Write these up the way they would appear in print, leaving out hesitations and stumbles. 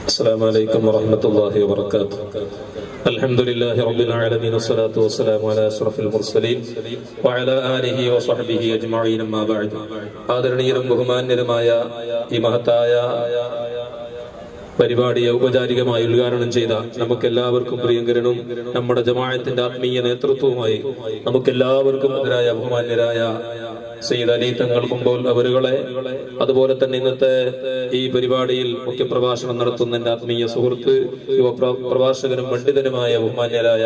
السلام عليكم ورحمة الله وبركاته. الحمد لله رب العالمين والصلاة والسلام على أشرف المرسلين وعلى آله وصحبه أجمعين أما بعد. ആദരണീയരും ബഹുമാന്യരുമായ ഈ മഹത്തായ പരിപാടിയെ ഔപചാരികമായി ഉദ്ഘാടനം ചെയ്ത നമുക്കെല്ലാവർക്കും പ്രിയങ്കരനും നമ്മുടെ ജമാഅത്തിന്റെ ആത്മീയ നേതൃത്വവുമായി നമുക്കെല്ലാവർക്കും എതിരായ ബഹുമാന്യരായ സയ്യിദ് അലി തങ്ങൾ കുമ്പോൾ അവരുകളെ, അതുപോലെ തന്നെ ഇന്നത്തെ ഈ പരിപാടിയിൽ മുഖ്യ പ്രഭാഷണം നടത്തുന്ന എന്റെ ആത്മീയ സുഹൃത്ത് യുവ പ്രഭാഷകനും പണ്ഡിതനുമായ ബഹുമാന്യരായ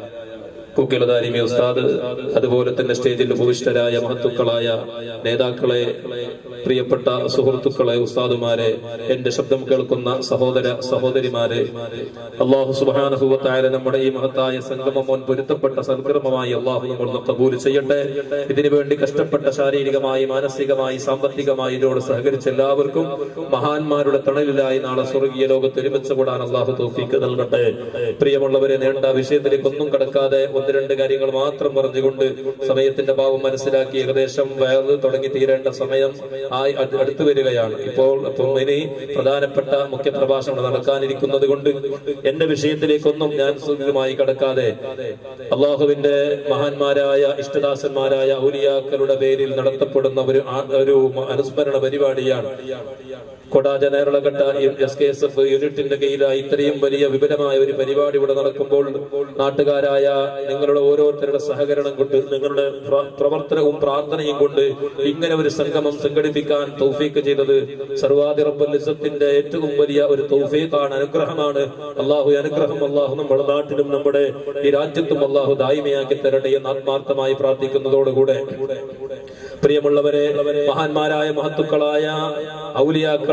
കുക്കിലദാരിമി ഉസ്താദ്, അതുപോലെ തന്നെ സ്റ്റേജിൽ ഉപവിഷ്ടരായ മഹത്തുക്കളായ നേതാക്കളെ, പ്രിയപ്പെട്ട സുഹൃത്തുക്കളെ, ഉസ്താദുമാരെ, എന്റെ ശബ്ദം കേൾക്കുന്ന സഹോദര സഹോദരിമാരെ, അല്ലാഹു സുബ്ഹാനഹു വ തആല നമ്മുടെ ഈ മഹത്തായ സംഗമം പൊരുത്തപ്പെട്ട സൽക്കർമ്മമായി അല്ലാഹു നമ്മെ ഖബൂൽ ചെയ്യട്ടെ. ഇതിനു വേണ്ടി കഷ്ടപ്പെട്ട ശാരീരികമായി, മാനസികമായി, സാമ്പത്തികമായി ഇതിനോട് സഹകരിച്ച എല്ലാവർക്കും മഹാന്മാരുടെ തണലിലായി നാളെ സ്വർഗീയ ലോകത്ത് ഒരുമിച്ച് കൂടാൻ അല്ലാഹു തൗഫീഖ് നൽകട്ടെ. പ്രിയമുള്ളവരെ, നീണ്ട വിഷയത്തിലേക്കൊന്നും കടക്കാതെ ഒന്ന് രണ്ട് കാര്യങ്ങൾ മാത്രം പറഞ്ഞുകൊണ്ട് സമയത്തിന്റെ ഭാവം മനസ്സിലാക്കി ഏകദേശം വയറ് തുടങ്ങി തീരേണ്ട സമയം അടുത്തു വരികയാണ്. ഇപ്പോൾ ഇനി പ്രധാനപ്പെട്ട മുഖ്യ പ്രഭാഷണം നടക്കാനിരിക്കുന്നത് കൊണ്ട് എന്റെ വിഷയത്തിലേക്കൊന്നും ഞാൻ സുഖമായി കടക്കാതെ അള്ളാഹുവിന്റെ മഹാന്മാരായ ഇഷ്ടദാസന്മാരായ ഔലിയാക്കളുടെ പേരിൽ നടത്തപ്പെടുന്ന ഒരു അനുസ്മരണ പരിപാടിയാണ്. കൊടാജനേറളഘട്ട SKSF യൂണിറ്റിന്റെ കീഴിലായി ഇത്രയും വലിയ വിപുലമായ ഒരു പരിപാടി ഇവിടെ നടക്കുമ്പോൾ നാട്ടുകാരായ നിങ്ങളുടെ ഓരോരുത്തരുടെ സഹകരണം കൊണ്ട്, നിങ്ങളുടെ പ്രവർത്തനവും പ്രാർത്ഥനയും കൊണ്ട് ഇങ്ങനെ ഒരു സംഗമം സംഘടിപ്പിക്കാൻ തൗഫീഖ് ചെയ്തത് സർവാദി റബ്ബുൽ ഇസ്സത്തിന്റെ ഏറ്റവും വലിയ ഒരു തൗഫീഖാണ്, അനുഗ്രഹമാണ്. അള്ളാഹു അനുഗ്രഹം അള്ളാഹു നമ്മുടെ നാട്ടിലും നമ്മുടെ ഈ രാജ്യത്തും അള്ളാഹു ദായിമയാക്കി തരട്ടെ എന്ന് ആത്മാർത്ഥമായി പ്രാർത്ഥിക്കുന്നതോടുകൂടെ, പ്രിയമുള്ളവരെ, മഹാന്മാരായ മഹത്തുക്കളായ ഔലിയാക്കൾ,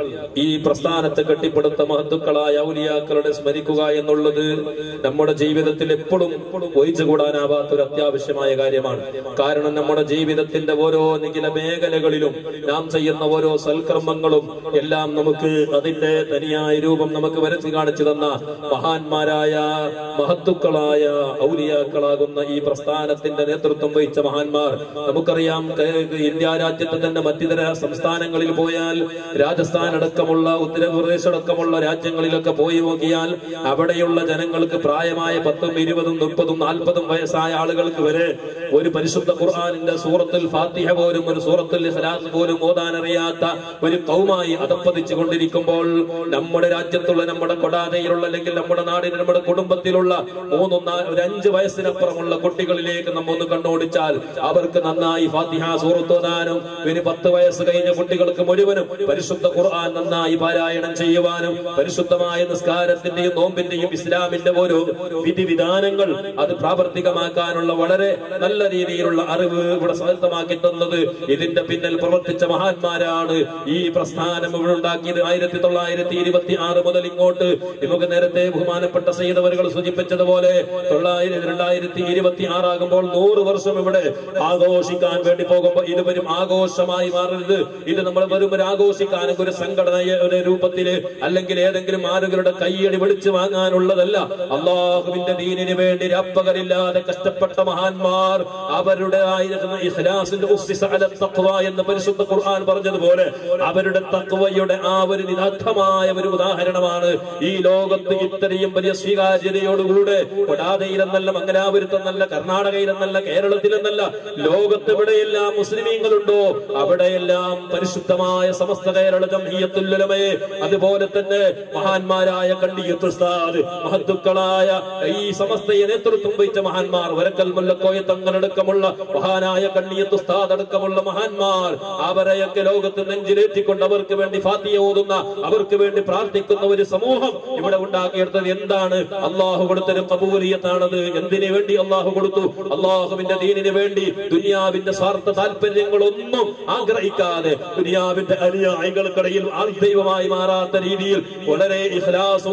ഈ പ്രസ്ഥാനത്തെ കെട്ടിപ്പടുത്ത മഹത്തുക്കളായ ഔലിയാക്കളുടെ സ്മരിക്കുക എന്നുള്ളത് നമ്മുടെ ജീവിതത്തിൽ എപ്പോഴും ഒഴിച്ചുകൂടാനാവാത്ത ഒരു അത്യാവശ്യമായ കാര്യമാണ്. കാരണം നമ്മുടെ ജീവിതത്തിന്റെ ഓരോ നിഖില മേഖലകളിലും നാം ചെയ്യുന്ന ഓരോ സൽക്കർമ്മങ്ങളും എല്ലാം നമുക്ക് അതിന്റെ തനിയായ രൂപം നമുക്ക് വരച്ചു കാണിച്ചു തന്ന മഹാന്മാരായ മഹത്തുക്കളായ ഔലിയാക്കളാകുന്ന ഈ പ്രസ്ഥാനത്തിന്റെ നേതൃത്വം വഹിച്ച മഹാന്മാർ നമുക്കറിയാം. ഇന്ത്യ രാജ്യത്ത് തന്നെ മറ്റിതര സംസ്ഥാനങ്ങളിൽ പോയാൽ, രാജസ്ഥാൻ അടക്കമുള്ള ഉത്തർപ്രദേശ് അടക്കമുള്ള രാജ്യങ്ങളിലൊക്കെ പോയി നോക്കിയാൽ അവിടെയുള്ള ജനങ്ങൾക്ക് പ്രായമായ 10, 20, 30, 40 വയസ്സായ ആളുകൾക്ക് വരെ ഒരു പരിശുദ്ധ ഖുർആനിന്റെ സൂറത്തുൽ ഫാത്തിഹ പോലും, ഒരു സൂറത്തുൽ ഇഖ്ലാസ് പോലും ഓതാൻ അറിയാത്ത ഒരു ഖൗമായി അധപ്പതിച്ചു കൊണ്ടിരിക്കുമ്പോൾ, നമ്മുടെ രാജ്യത്തുള്ള, നമ്മുടെ കൊടാതയിലുള്ള, അല്ലെങ്കിൽ നമ്മുടെ നാടിന്, നമ്മുടെ കുടുംബത്തിലുള്ള 3-5 വയസ്സിനപ്പുറമുള്ള കുട്ടികളിലേക്ക് നമ്മ ഒന്ന് കണ്ണോടിച്ചാൽ അവർക്ക് നന്നായി ഫാത്തിഹ സൂറത്ത് ഓതാനും, പിന്നെ 10 വയസ്സ് കഴിഞ്ഞ കുട്ടികൾക്ക് മുഴുവനും പരിശുദ്ധ ഖുർആൻ നന്നായി പാരായണം ചെയ്യുവാനും, പരിശുദ്ധമായ നിസ്കാരത്തിന്റെയും നോമ്പിന്റെയും ഇസ്ലാമിന്റെ ഓരോ വിധിവിധാനങ്ങൾ അത് പ്രാവർത്തികമാക്കാനുള്ള വളരെ നല്ല രീതിയിലുള്ള അറിവ് ഇവിടെ സ്വായത്തമാക്കി തന്നത് ഇതിന്റെ പിന്നിൽ പ്രവർത്തിച്ച മഹാന്മാരാണ്. ഈ പ്രസ്ഥാനം ഇവിടെ ഉണ്ടാക്കിയത് 1926 മുതൽ ഇങ്ങോട്ട് നമുക്ക് നേരത്തെ ബഹുമാനപ്പെട്ട സയ്യിദ് അവറുകൾ സൂചിപ്പിച്ചതുപോലെ 2026 ആകുമ്പോൾ 100 വർഷം ഇവിടെ ആഘോഷിക്കാൻ വേണ്ടി പോകുമ്പോൾ ഇത് വരും ആഘോഷമായി മാറരുത്. ഇത് നമ്മൾ വരും ഒരു ആഘോഷിക്കാനും ഒരു സംഘടനയുടെ രൂപത്തില് അല്ലെങ്കിൽ ഏതെങ്കിലും ആളുകളുടെ കൈയടി പിടിച്ചു വാങ്ങാനുള്ളതല്ല. അള്ളാഹുവിന്റെ ദീനിന് വേണ്ടി രാപ്പകലില്ലാതെ കഷ്ടപ്പെട്ട മഹാന്മാർ അവരുടെ ഇഖ്ലാസിന്റെ ഉസ്സിസ അല തഖ്വ എന്ന പരിശുദ്ധ ഖുർആൻ പറഞ്ഞതുപോലെ അവരുടെ തഖ്വയുടെ ആ ഒരു നിദാർത്ഥമായ ഒരു ഉദാഹരണമാണ് ഈ ലോകത്ത് ഇത്രയും വലിയ സ്വീകാര്യതയോടുകൂടെ കൊടാതയിലെന്നല്ല, മംഗലാപുരത്തെന്നല്ല, കർണാടകയിലെന്നല്ല, കേരളത്തിലെന്നല്ല, ലോകത്ത് എവിടെയെല്ലാം മുസ്ലിമീങ്ങളുണ്ടോ അവിടെയെല്ലാം പരിശുദ്ധമായ സമസ്ത കേരള ജംഇയ്യത്തുൽ ഉലമയെ, അതുപോലെ തന്നെ മഹാന്മാരായ കണ്ണിയത്ത് ഉസ്താദ്, മഹത്തുക്കളായ ഈ സമസ്തയെ നേതൃത്വം വഹിച്ച മഹാന്മാർ, വരക്കൽ മുല്ലക്കോയ തങ്ങളടക്കമുള്ള മഹാനായ കണ്ണിയത്ത് ഉസ്താദ് അടക്കമുള്ള മഹാന്മാർ, അവരെയൊക്കെ ലോകത്ത് നെഞ്ചിലേറ്റിക്കൊണ്ട് അവർക്ക് വേണ്ടി ഫാത്തിഹ ഓതുന്ന, അവർക്ക് വേണ്ടി പ്രാർത്ഥിക്കുന്ന ഒരു സമൂഹം ഇവിടെ ഉണ്ടാക്കിയെടുത്തത് എന്താണ്? അള്ളാഹു കൊടുത്തൊരു ഖബൂലിയത്താണത്. എന്തിനു വേണ്ടി അള്ളാഹു കൊടുത്തു? അള്ളാഹുവിന്റെ ദീനിന് വേണ്ടി, ദുനിയാവിന്റെ സ്വാർത്ഥ താല്പര്യങ്ങളൊന്നും ആഗ്രഹിക്കാതെ, ദുനിയാവിന്റെ അനുയായികൾക്കിടയിൽ ദൈവമായി മാറാത്ത രീതിയിൽ വളരെ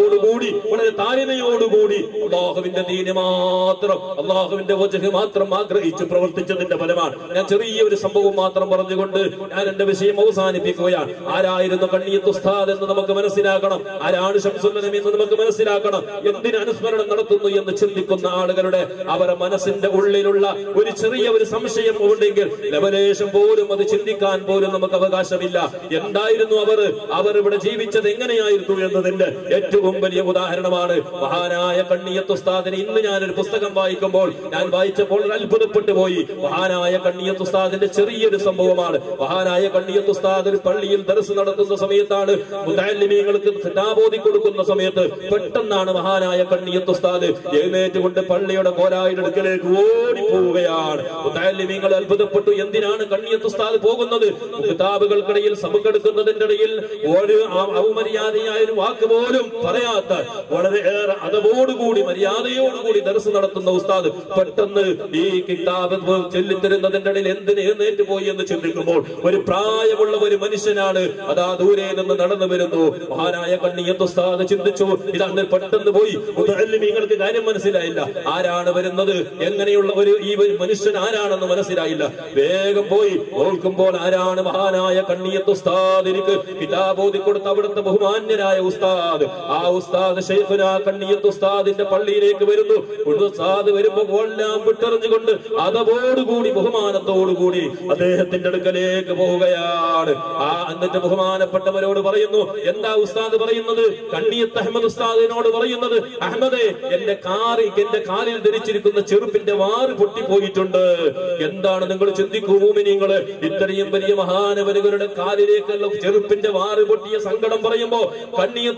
ഇഖ്ലാസോടുകൂടി, വളരെ താഴ്മയോടുകൂടി അള്ളാഹുവിന്റെ ദീന് മാത്രം, അള്ളാഹുവിന്റെ വജ്ഹ് മാത്രം ആഗ്രഹിച്ചു ആഗ്രഹിച്ച് പ്രവർത്തിച്ചതിന്റെ ഫലമാണ്. ഞാൻ ചെറിയൊരു സംഭവം മാത്രം പറഞ്ഞുകൊണ്ട് ഞാൻ എന്റെ വിഷയം അവസാനിപ്പിക്കുകയാണ്. ആരായിരുന്നു കണ്ണിയത്ത് ഉസ്താദ് എന്ന് നമുക്ക് മനസ്സിലാക്കണം. ആരാണ് ശംസുല്ലമി എന്ന് നമുക്ക് മനസ്സിലാക്കണം. എന്തിന് അനുസ്മരണം നടത്തുന്നു എന്ന് ചിന്തിക്കുന്ന ആളുകളുടെ അവരുടെ മനസ്സിന്റെ ഉള്ളിലുള്ള ഒരു ചെറിയ ഒരു സംശയം ഉണ്ടെങ്കിൽ ലവലേശം പോലും അത് ചിന്തിക്കാൻ പോലും നമുക്ക് അവകാശമില്ല. എന്തായിരുന്നു അവർ ഇവിടെ ജീവിച്ചത്, എങ്ങനെയായിരുന്നു എന്നതിന്റെ ഏറ്റവും വലിയ ഉദാഹരണമാണ് മഹാനായ കണ്ണിയത്ത് ഉസ്താദിനെ. ഇന്ന് ഞാനൊരു പുസ്തകം വായിക്കുമ്പോൾ ഞാൻ വായിച്ചപ്പോൾ അത്ഭുതപ്പെട്ടു പോയി. മഹാനായ കണ്ണിയത്ത് ഉസ്താദിന്റെ ചെറിയൊരു സംഭവമാണ്. മഹാനായ കണ്ണിയത്ത് ഉസ്താദ് ഒരു പള്ളിയിൽ ദർസ് നടത്തുന്ന സമയത്താണ്, മുതഅല്ലിമീങ്ങൾക്ക് ഖിതാബ് ഓതി കൊടുക്കുന്ന സമയത്ത് പെട്ടെന്നാണ് മഹാനായ കണ്ണിയത്ത് ഉസ്താദ് എഴുന്നേറ്റുകൊണ്ട് പള്ളിയുടെ കോലായുടെ അടുക്കലേക്ക് ഓടിപ്പോവുകയാണ്. മുതഅല്ലിമീങ്ങൾ അത്ഭുതപ്പെട്ടു, എന്തിനാണ് കണ്ണിയത്ത് ഉസ്താദ് പോകുന്നത്? കിതാബുകൾക്കിടയിൽ സബക്കെടുക്കുന്നതിന്റെ ഇടയിൽ ഒരു അവമര്യാദയായ ഒരു വാക്ക് പോലും പറയാത്ത വളരെയേറെ അതവോടുകൂടി മര്യാദയോടുകൂടി ദർസ് നടത്തുന്ന ഉസ്താദ് പെട്ടെന്ന് ഈ കിതാബ് ചൊല്ലിത്തരുന്നതിന്റെ ഇടയിൽ എന്തിന് എഴുന്നേറ്റ് പോയി എന്ന് ചിന്തിക്കുമ്പോൾ ഒരു പ്രായമുള്ള ഒരു മനുഷ്യനാണ് അതാ ദൂരെ നിന്ന് നടന്നു വരുന്നു. മഹാനായ കണ്ണിയത്ത് ഉസ്താദ് ചിന്തിച്ചു, ഇതാണ് പെട്ടെന്ന് പോയി. മുതഅല്ലിമീങ്ങൾക്ക് കാര്യം മനസ്സിലായില്ല, ആരാണ് വരുന്നത്, എങ്ങനെയുള്ള ഈ മനുഷ്യൻ ആരാണെന്ന് മനസ്സിലായില്ല. വേഗം പോയി നോക്കുമ്പോൾ ആരാണ് മഹാനായ കണ്ണിയത്ത് ഉസ്താദ് എനിക്ക് കിതാബ് ഓതി കൊടുത്ത അവിടുത്തെ ബഹുമാന്യരായ ഉസ്താദ്. ആ ഉസ്താദ് ശൈഖുനാ കണ്ണിയത്ത് ഉസ്താദിന്റെ പള്ളിയിലേക്ക് വരുന്നു. ഉസ്താദ് വരുമ്പോൾ എല്ലാം വിട്ടെറിഞ്ഞുകൊണ്ട് അതവോടുകൂടി ബഹുമാനത്തോടുകൂടി അദ്ദേഹത്തിന്റെ അടുക്കലേക്ക് പോവുകയാണ്. എന്നിട്ട് ബഹുമാനപ്പെട്ടവരോട് പറയുന്നു, എന്താ ഉസ്താദ് പറയുന്നത്? കണ്ണിയത്ത് അഹമ്മദ് ഉസ്താദിനോട് പറയുന്നത്, അഹമ്മദേ, എന്റെ കാലിൽ ധരിച്ചിരിക്കുന്ന ചെറുപ്പിന്റെ വാറ് പൊട്ടിപ്പോയിട്ടുണ്ട്. എന്താണ് നിങ്ങൾ ചിന്തിക്കൂ മോമിനീങ്ങള്, ഇത്രയും വലിയ മഹാനവരുകളുടെ കാലിലേക്കുള്ള ചെറുപ്പിന്റെ വാറ് പൊട്ടിയ സങ്കടം പറയുമ്പോ കണ്ണിയത്ത്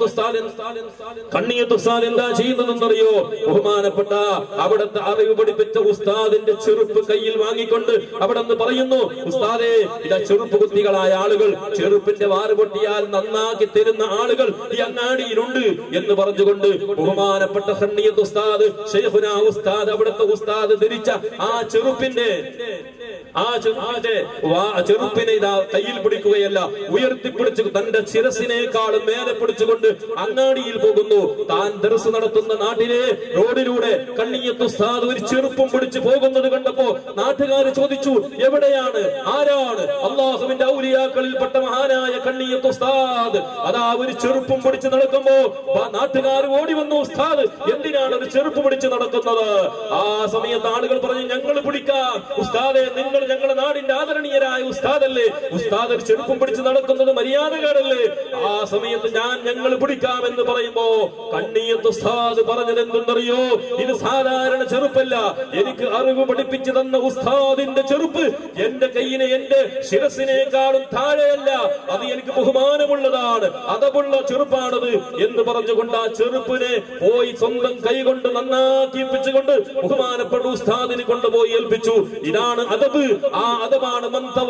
ഉസ്താദ് എന്താ ചെയ്യുന്നതെന്നറിയോ? ബഹുമാനപ്പെട്ട അവിടുത്തെ അറിവ് പഠിപ്പിച്ച ഉസ്താദിന്റെ ചെറുപ്പ് കയ്യിൽ വാങ്ങിക്കൊണ്ട് അവിടെ നിന്ന് പറയുന്നു, ഉസ്താദേ, ഇതാ ചെറുപ്പ് കുത്തികളായ ആളുകൾ, ചെറുപ്പിന്റെ വാറ് പൊട്ടിയാൽ നന്നാക്കി തരുന്ന ആളുകൾ ഈ അങ്ങാടിയിലുണ്ട് എന്ന് പറഞ്ഞുകൊണ്ട് ബഹുമാനപ്പെട്ട കണ്ണിയത്ത് ഉസ്താദ് ശൈഖുനാ ഉസ്താദ് അവിടുത്തെ ഉസ്താദ് ധരിച്ച ആ ചെറുപ്പിനെ ഇതാ കയ്യിൽ പിടിക്കുകയല്ല, ഉയർത്തിപ്പിടിച്ചു തന്റെ ശിരസിനേക്കാളും മേലെ പിടിച്ചുകൊണ്ട് അങ്ങാടിയിൽ പോകുന്നു. താൻ ദർസ് നടത്തുന്ന നാട്ടിലെ റോഡിലൂടെ കണ്ണിയത്ത് ഉസ്താദ് ഒരു ചെറുപ്പം പിടിച്ചു പോകുന്നത് കണ്ടപ്പോ നാട്ടുകാർ ചോദിച്ചു, എവിടെയാണ്, ആരാണ്? അള്ളാഹുവിന്റെ ഔലിയാക്കളിൽപ്പെട്ട മഹാനായ കണ്ണിയത്ത് ഉസ്താദ് അതാ ഒരു ചെറുപ്പം പിടിച്ച് നടക്കുമ്പോ നാട്ടുകാർ ഓടി വന്നു, ഉസ്താദ് എന്തിനാണ് ഒരു ചെറുപ്പ് പിടിച്ച് നടക്കുന്നത്? ആ സമയത്ത് ആളുകൾ പറഞ്ഞു, ഞങ്ങൾ പിടിക്കാം. ഉസ്താദെ, നിങ്ങൾ ഞങ്ങളുടെ നാടിന്റെ ആദരണീയരായ ഉസ്താദല്ലേ, ഉസ്താദ് ഒരു ചെറുപ്പം പിടിച്ച് നടക്കുന്നത് മര്യാദകേടല്ലേ? ആ സമയത്ത് ഞങ്ങൾ പിടിക്കാമെന്ന് പറയുമ്പോ കണ്ണിയത്ത് ഉസ്താദ് പറഞ്ഞത് എന്തെന്നറിയോ? ഇത് സാധാരണ ചെറുപ്പല്ല, എനിക്ക് അറിവ് പഠിപ്പിച്ചു തന്ന ഉസ്താദിന്റെ ചെറുപ്പ് എന്റെ കയ്യിനെ എന്റെ ശിരസിനേക്കാളും താഴെയല്ല, അത് എനിക്ക് ബഹുമാനമുള്ളതാണ്, അതവുള്ള ചെറുപ്പാണത് എന്ന് പറഞ്ഞുകൊണ്ട് ആ ചെറുപ്പിനെ പോയി സ്വന്തം കൈകൊണ്ട് നന്നാക്കിപ്പിച്ചുകൊണ്ട് ബഹുമാനപ്പെട്ട ഉസ്താദിന് കൊണ്ടുപോയി ഏൽപ്പിച്ചു. ഇതാണ് അദബ്. ആ അദബാണ്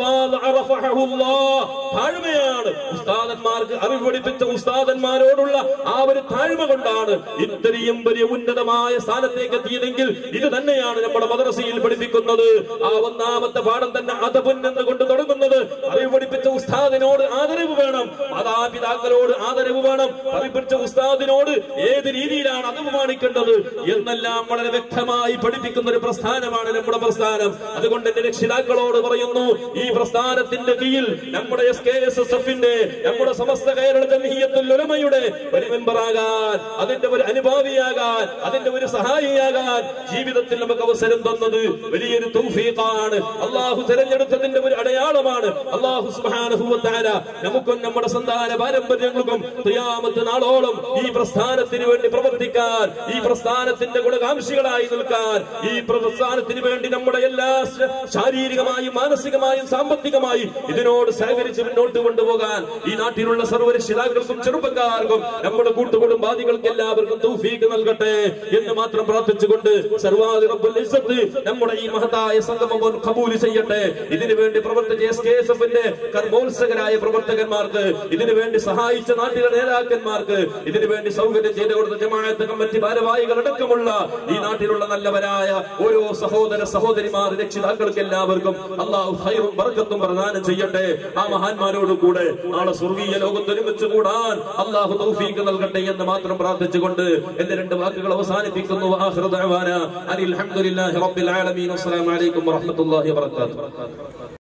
താഴ്മയാണ്. ഉസ്താദന്മാർക്ക് അറിവ് പഠിപ്പിച്ച ഉസ്താദന്മാരോടുള്ള ആ ഒരു താഴ്മ കൊണ്ടാണ് ഇത്രയും വലിയ ഉന്നതമായ സ്ഥാനത്തേക്ക് എത്തിയതെങ്കിൽ ഇത് തന്നെയാണ് നമ്മുടെ മദ്രസയിൽ പഠിപ്പിക്കുന്നത്. ആ ഒന്നാമത്തെ പാഠം തന്നെ അദബുൻ എന്നുകൊണ്ട് തുടങ്ങുന്നത്. അറിവ് പഠിപ്പിച്ച ഉസ്താദിനോട് ആദരവ് വേണം, മാതാപിതാക്കളോട് ആദരവ് വേണം, പഠിപ്പിച്ച ഉസ്താദിനോട് ഏത് രീതിയിലാണ് അദബ് കാണിക്കേണ്ടത് എന്നെല്ലാം വളരെ വ്യക്തമായി പഠിപ്പിക്കുന്ന ഒരു പ്രസ്ഥാനമാണ് നമ്മുടെ പ്രസ്ഥാനം. അതുകൊണ്ട് എന്റെ രക്ഷിതാക്കളോട് പറയുന്നു, ഈ പ്രസ്ഥാനത്തിന്റെ കീഴിൽ നമ്മുടെ SKSSF-ന്റെ നമ്മുടെ സമസ്ത കേരള ജംഇയ്യത്തുൽ ഉലമയുടെ ഒരു മെമ്പറാകാൻ, അതിന്റെ ഒരു അനുഭാവിയാകാൻ, അതിന്റെ ഒരു സഹായിയാകാൻ ജീവിതത്തിൽ നമുക്ക് അവസരം തന്നത് വലിയൊരു തൗഫീഖാണ്. അള്ളാഹു തിരഞ്ഞെടുത്തതിന്റെ ഒരു അടയാളമാണ്. അള്ളാഹു സുബ്ഹാനഹു വ തആല നമുക്കും നമ്മുടെ സന്താന പാരമ്പര്യങ്ങൾക്കും ഖിയാമത്ത് നാളോളം ഈ പ്രസ്ഥാനത്തിന് വേണ്ടി പ്രവർത്തിക്കാൻ, ഈ പ്രസ്ഥാനത്തിന്റെ ഗുണകാംക്ഷികളായി നിൽക്കാൻ, ഈ പ്രസ്ഥാനത്തിന് വേണ്ടി നമ്മുടെ എല്ലാ ശാരീരികമായും മാനസികമായും സാമ്പത്തികമായും ഇതിനോട് സഹകരിച്ച് മുന്നോട്ട് കൊണ്ടുപോകാൻ ഈ നാട്ടിലുള്ള സർവ്വരക്ഷിതാക്കൾക്കും ചെറുപ്പക്കാർക്കും നമ്മുടെ കൂട്ടുകുടുംബാദികൾക്ക് എല്ലാവർക്കും തൗഫീഖ് നൽകട്ടെ എന്ന് മാത്രം പ്രാർത്ഥിച്ചുകൊണ്ട് സർവ്വാധി റബ്ബുൽ ഇസ്സത്ത് നമ്മുടെ ഈ മഹത്തായ സംഗമം ഖബൂൽ ചെയ്യട്ടെ. ഇതിനു വേണ്ടി പ്രവർത്തിച്ച SKSF-ന്റെ കർമ്മോത്സകരായ പ്രവർത്തകന്മാർക്ക്, ഇതിനു വേണ്ടി സഹായിച്ച നാട്ടിലെ നേതാക്കന്മാർക്ക്, ഇതിനു വേണ്ടി സൗകര്യം ചെയ്തു കൊടുത്ത ജമാഅത്ത് കമ്മിറ്റി ഭാരവാഹികൾ അടക്കമുള്ള ഈ നാട്ടിലുള്ള നല്ലവരായ ഓരോ സഹോദര സഹോദരിമാർ രക്ഷിതാക്കൾക്ക് എല്ലാവർക്കും എല്ലാവർക്കും അള്ളാഹു ഖൈറും ബർക്കത്തും പ്രദാനം ചെയ്യട്ടെ. ആ മഹാന്മാരോട് കൂടെ നാളെ സ്വർഗീയ ലോകത്ത് ഒരുമിച്ച് കൂടാൻ അള്ളാഹു തൗഫീഖ് നൽകട്ടെ എന്ന് മാത്രം പ്രാർത്ഥിച്ചുകൊണ്ട് എന്റെ 2 വാക്കുകൾ അവസാനിപ്പിക്കുന്നു. ആഖിറു ദഅവാന അൽഹംദുലില്ലാഹി റബ്ബിൽ ആലമീൻ. അസ്സലാമു അലൈക്കും വറഹ്മത്തുള്ളാഹി വബറകാതുഹു.